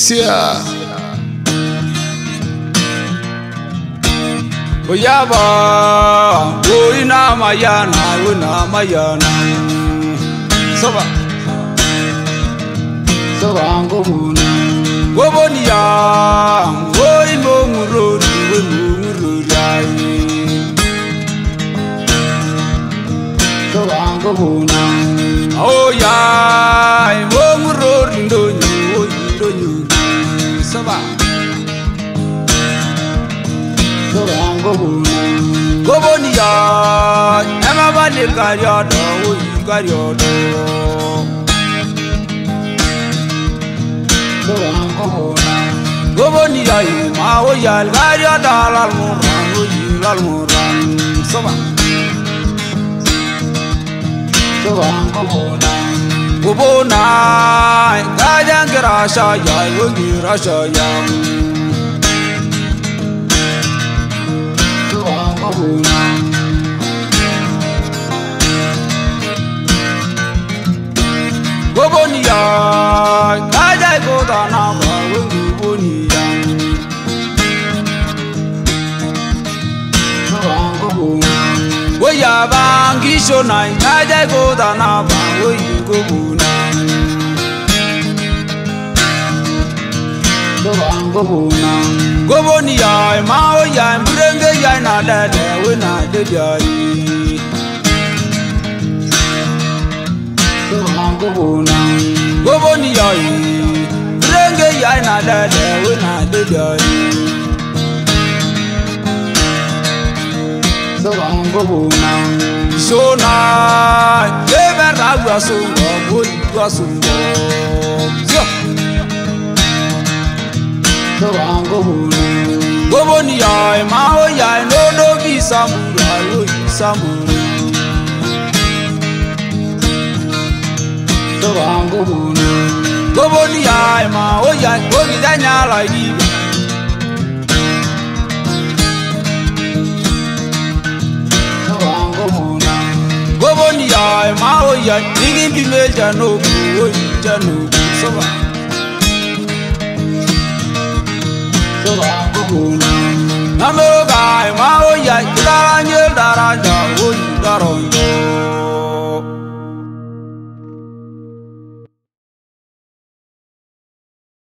Sia Oyaba Oina Mayana Una Mayana Soba Soba Ngomuna Gobonia Oimo Mururi Mururi Soba Ngomuna Oh ya Mururi Ndonyu Soba Soba Ngomuna Gobonia Emma Bali Garyodo Garyodo Gobonia Maoya Garyodo Lalmuran Soba Soba Ngomuna Gobona Gajangira Shaya Yogira Shaya Gobonia, Kajai Godana, Gobonia. Goya Bangi Shonai, Kajai Godana, Gobuna. Gobonia, Maoya, Brenge Yana, that when I did. Gobonia, Brenge Yana, that when I did. So I'm Gobona. So now, never have a soul, good was So I'm Gobonia, Maoya, no be Samurai, Samurai. So I'm Gobonia, Maoya, Gobidanya like you. So I'm Gobonia, Maoya, digging female Jano, Jano, so Namoga, Maoya, Daranja, Daranja, Daron.